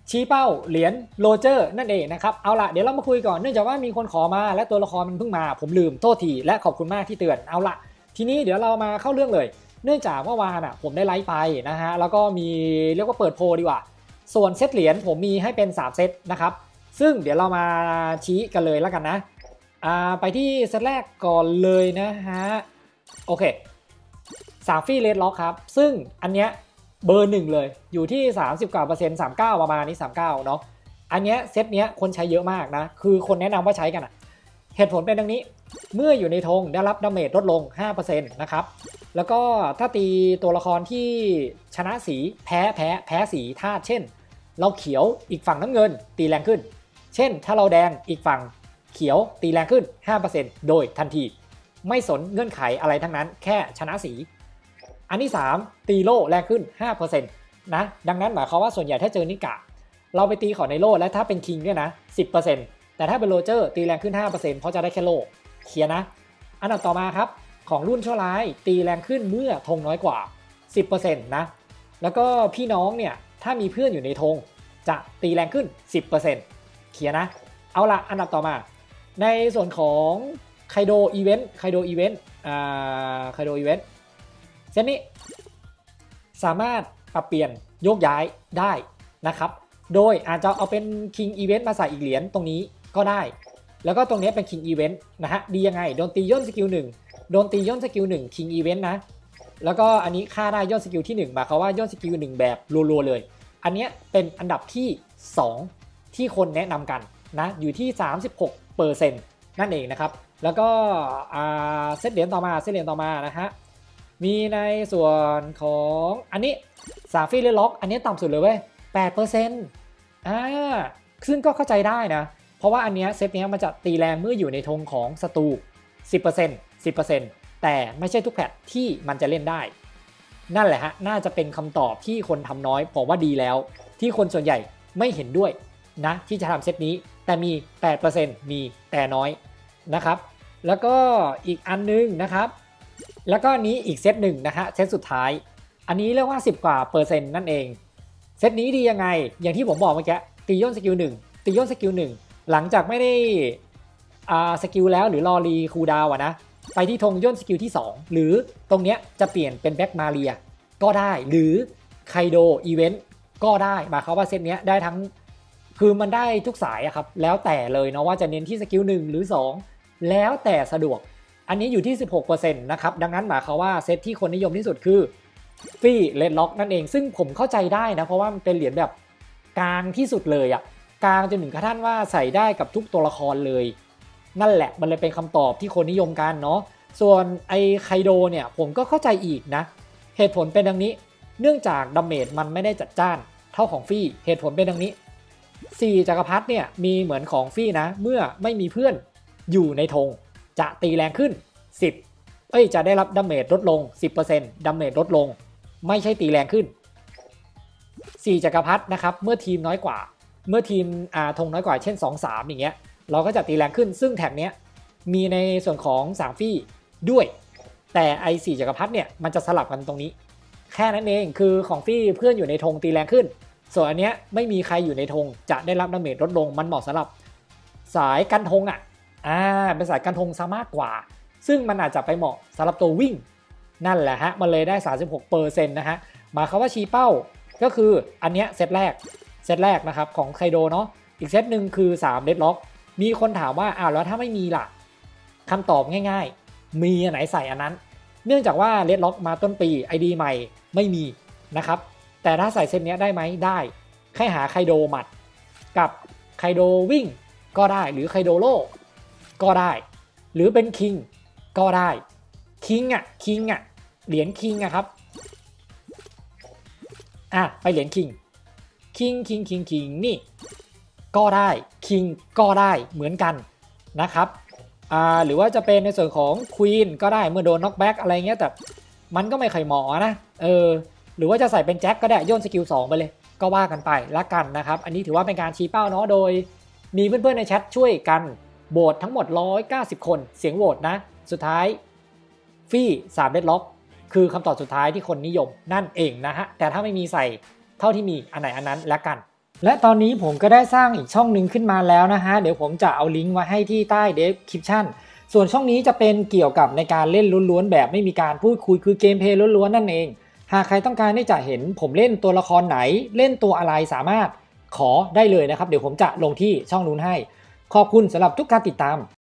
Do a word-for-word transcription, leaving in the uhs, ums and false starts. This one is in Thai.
ชี้เป้าเหรียญโรเจอร์นั่นเองนะครับเอาละเดี๋ยวเรามาคุยก่อนเนื่องจากว่ามีคนขอมาและตัวละครมันเพิ่งมาผมลืมโทษทีและขอบคุณมากที่เตือนเอาละทีนี้เดี๋ยวเรามาเข้าเรื่องเลยเนื่องจากเมื่อวานอ่ะผมได้ไลฟ์ไปนะฮะแล้วก็มีเรียกว่าเปิดโพลดีกว่าส่วนเซตเหรียญผมมีให้เป็นสามเซตนะครับซึ่งเดี๋ยวเรามาชี้กันเลยแล้วกันนะอ่าไปที่เซตแรกก่อนเลยนะฮะโอเคสามฟี่เลดล็อกครับซึ่งอันเนี้ยเบอร์หนึ่งเลยอยู่ที่สามสิบกว่าเปอร์เซ็นต์สามสิบเก้าประมาณนี้สามสิบเก้าเนาะอันเนี้ยเซตเนี้ยคนใช้เยอะมากนะคือคนแนะนำว่าใช้กันอ่ะเหตุผลเป็นดังนี้เมื่ออยู่ในธงได้รับดาเมจลดลง ห้าเปอร์เซ็นต์ นะครับแล้วก็ถ้าตีตัวละครที่ชนะสีแพ้แพ้แพ้สีธาตุเช่นเราเขียวอีกฝั่งน้ำเงินตีแรงขึ้นเช่นถ้าเราแดงอีกฝั่งเขียวตีแรงขึ้น ห้าเปอร์เซ็นต์ โดยทันทีไม่สนเงื่อนไขอะไรทั้งนั้นแค่ชนะสีอันที่สามตีโล่แรงขึ้น ห้าเปอร์เซ็นต์ นะดังนั้นหมายความว่าส่วนใหญ่ถ้าเจอนิกะเราไปตีขอในโล่และถ้าเป็นคิงเนี่ยนะ สิบเปอร์เซ็นต์ แต่ถ้าเป็นโรเจอร์ตีแรงขึ้น ห้าเปอร์เซ็นต์ เพราะจะได้แค่โล่เคลียร์นะอันดับต่อมาครับของรุ่นชั่วร้ายตีแรงขึ้นเมื่อธงน้อยกว่า สิบเปอร์เซ็นต์ นะแล้วก็พี่น้องเนี่ยถ้ามีเพื่อนอยู่ในธงจะตีแรงขึ้น สิบเปอร์เซ็นต์ เคลียร์นะเอาละอันดับต่อมาในส่วนของไคโดอีเวนต์ไคโดอีเวนต์อ่าไคโดอีเวนต์เซตนี้สามารถปรับเปลี่ยนโยกย้ายได้นะครับโดยอาจจะเอาเป็น King Event มาใส่อีกเหรียญตรงนี้ก็ได้แล้วก็ตรงนี้เป็น King Event นะฮะดียังไงโดนตีย่นสกิลหนึ่งโดนตีย่นสกิลหนึ่ง King Event นะแล้วก็อันนี้ค่าได้ย่นสกิลที่หนึ่งหมายความว่าย่นสกิลหนึ่งแบบรัวๆเลยอันนี้เป็นอันดับที่สองที่คนแนะนำกันนะอยู่ที่ สามสิบหกเปอร์เซ็นต์ นั่นเองนะครับแล้วก็เซตเหรียญต่อมาเซตเหรียญต่อมานะฮะมีในส่วนของอันนี้ซาฟี่เลล็อกอันนี้ต่ำสุดเลยเว้ย แปดเปอร์เซ็นต์ อ่าซึ่งก็เข้าใจได้นะเพราะว่าอันเนี้ยเซตเนี้ยมันจะตีแรงเมื่ออยู่ในธงของศัตรู สิบเปอร์เซ็นต์ สิบเปอร์เซ็นต์ แต่ไม่ใช่ทุกแพทที่มันจะเล่นได้นั่นแหละฮะน่าจะเป็นคำตอบที่คนทำน้อยผมว่าดีแล้วที่คนส่วนใหญ่ไม่เห็นด้วยนะที่จะทำเซตนี้แต่มี แปดเปอร์เซ็นต์ มีแต่น้อยนะครับแล้วก็อีกอันนึงนะครับแล้วก็นี้อีกเซตหนึ่งนะฮะเซตสุดท้ายอันนี้เรียกว่าสิบกว่าเปอร์เซ็นต์นั่นเองเซตนี้ดียังไงอย่างที่ผมบอกเมื่อกี้ตีย่นสกิลหนึ่งตีย่นสกิลหนึ่งหลังจากไม่ได้อ่าสกิลแล้วหรือรอรีคูลดาวน์อะนะไปที่ธงย่นสกิลที่สองหรือตรงเนี้ยจะเปลี่ยนเป็นแบ็กมาเรียก็ได้หรือไคโดอีเวนต์ก็ได้หมายความว่าเซตเนี้ยได้ทั้งคือมันได้ทุกสายอะครับแล้วแต่เลยเนาะว่าจะเน้นที่สกิลหนึ่งหรือสองแล้วแต่สะดวกอันนี้อยู่ที่ สิบหกเปอร์เซ็นต์ นะครับดังนั้นหมายความว่าเซตที่คนนิยมที่สุดคือฟี่เลดล็อกนั่นเองซึ่งผมเข้าใจได้นะเพราะว่ามันเป็นเหรียญแบบกลางที่สุดเลยอะกลางจนถึงกระทั่งว่าใส่ได้กับทุกตัวละครเลยนั่นแหละมันเลยเป็นคำตอบที่คนนิยมกันเนาะส่วนไอไคโดเนี่ยผมก็เข้าใจอีกนะเหตุผลเป็นดังนี้เนื่องจากดาเมจมันไม่ได้จัดจ้านเท่าของฟี่เหตุผลเป็นดังนี้สี่จักรพรรดิเนี่ยมีเหมือนของฟี่นะเมื่อไม่มีเพื่อนอยู่ในธงจะตีแรงขึ้นสิบเอ้ยจะได้รับดาเมจลดลง สิบเปอร์เซ็นต์ ดาเมจลดลงไม่ใช่ตีแรงขึ้นสี่จักรพรรดินะครับเมื่อทีมน้อยกว่าเมื่อทีมอ่าธงน้อยกว่าเช่น สอง สาม อย่างเงี้ยเราก็จะตีแรงขึ้นซึ่งแท็กเนี้ยมีในส่วนของสามฟี่ด้วยแต่ไอสี่จักรพรรดิเนี่ยมันจะสลับกันตรงนี้แค่นั้นเองคือของฟี่เพื่อนอยู่ในธงตีแรงขึ้นส่วนอันเนี้ยไม่มีใครอยู่ในธงจะได้รับดาเมจลดลงมันเหมาะสำหรับสายกันธงอ่ะอ่าเป็นสายกันธงซะมากกว่าซึ่งมันอาจจะไปเหมาะสำหรับตัววิ่งนั่นแหละฮะมันเลยได้ สามสิบหกเปอร์เซ็นต์ นะฮะหมายความว่าชี้เป้าก็คืออันเนี้ยเซตแรกเซตแรกนะครับของไคโดเนาะอีกเซตหนึ่งคือสามเดดล็อกมีคนถามว่าอ้าวแล้วถ้าไม่มีล่ะคำตอบง่ายๆมีอันไหนใส่อันนั้นเนื่องจากว่าเดดล็อกมาต้นปี ไอ ดี ใหม่ไม่มีนะครับแต่ถ้าใส่เซตเนี้ยได้ไหมได้แค่หาไคโดหมัดกับไคโดวิ่งก็ได้หรือไคโดโลก็ได้หรือเป็นคิงก็ได้คิงอ่ะคิงอ่ะเหรียญคิงอ่ะครับอ่ะไปเหรียญคิงคิงคิงคิงคิงนี่ก็ได้คิงก็ได้เหมือนกันนะครับอ่าหรือว่าจะเป็นในส่วนของควีนก็ได้เมื่อโดนน็อกแบ็กอะไรเงี้ยแต่มันก็ไม่ค่อยเหมาะนะเออหรือว่าจะใส่เป็นแจ็คก็ได้โยนสกิลสองไปเลยก็ว่ากันไปละกันนะครับอันนี้ถือว่าเป็นการชี้เป้าเนาะโดยมีเพื่อนๆในแชทช่วยกันโหวตทั้งหมดหนึ่งร้อยเก้าสิบคนเสียงโหวตนะสุดท้ายฟี่สามเดดล็อกคือคำตอบสุดท้ายที่คนนิยมนั่นเองนะฮะแต่ถ้าไม่มีใส่เท่าที่มีอันไหนอันนั้นละกันและตอนนี้ผมก็ได้สร้างอีกช่องหนึ่งขึ้นมาแล้วนะฮะเดี๋ยวผมจะเอาลิงก์ไว้ให้ที่ใต้ description ส่วนช่องนี้จะเป็นเกี่ยวกับในการเล่นล้วนๆแบบไม่มีการพูดคุยคือเกมเพลย์ล้วนๆนั่นเองหากใครต้องการที่จะเห็นผมเล่นตัวละครไหนเล่นตัวอะไรสามารถขอได้เลยนะครับเดี๋ยวผมจะลงที่ช่องนู้นให้ขอบคุณสำหรับทุกการติดตาม